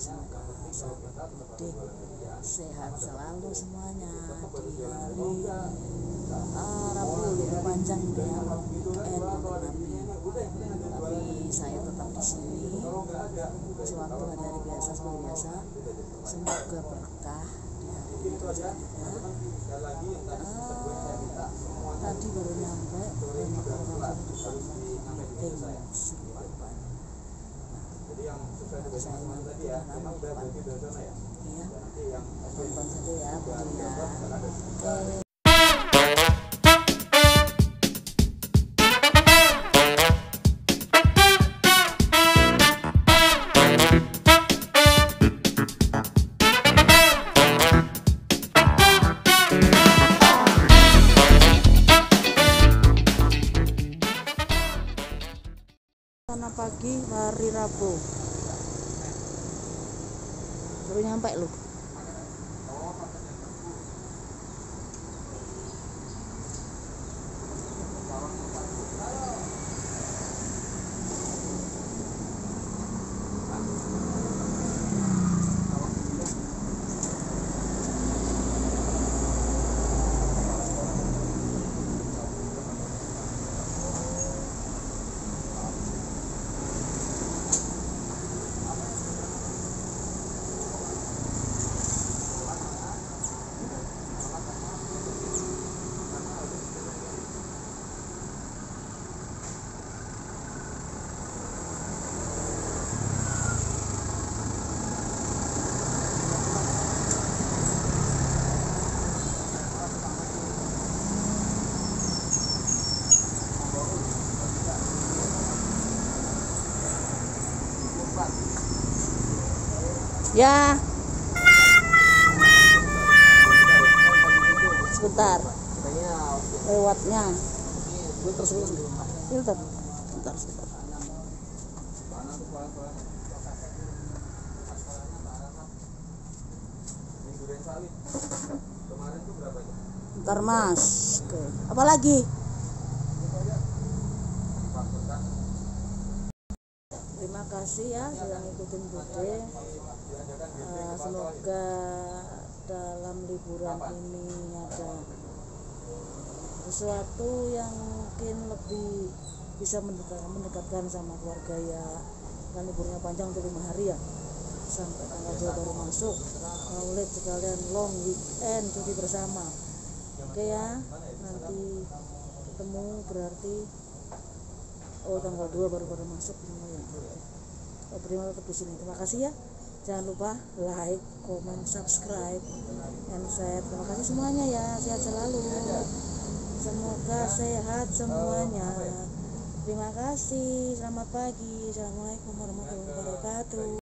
semoga sahabat mudik sehat selalu semuanya di hari Rabu libur panjang ya, weekend untuk Nabi. Tapi saya tetap di sini sewaktu hari-hari biasa seperti biasa. Semoga berkah di hari itu ya. Tadi baru nyampe dan langsung dipanggil meeting Silipan. Saya tadi ya, iya, tonton saja ya, Oke. Pagi hari Rabu baru nyampe loh. Ya, sebentar lewatnya filter sebentar. Bentar Mas. Oke. Apa lagi? Terima kasih ya sudah ngikutin Bude. Semoga dalam liburan ini ada sesuatu yang mungkin lebih bisa mendekatkan sama keluarga ya. Kan liburnya panjang untuk 5 hari ya, sampai tanggal 2 baru masuk Maulid, sekalian long weekend cuti bersama. Oke ya, nanti ketemu berarti tanggal 2 baru masuk semua ya. Terima tetap di sini. Terima kasih ya. Jangan lupa like, comment, subscribe, and share. Terima kasih semuanya ya. Sehat selalu. Semoga sehat semuanya. Terima kasih. Selamat pagi. Assalamualaikum warahmatullahi wabarakatuh.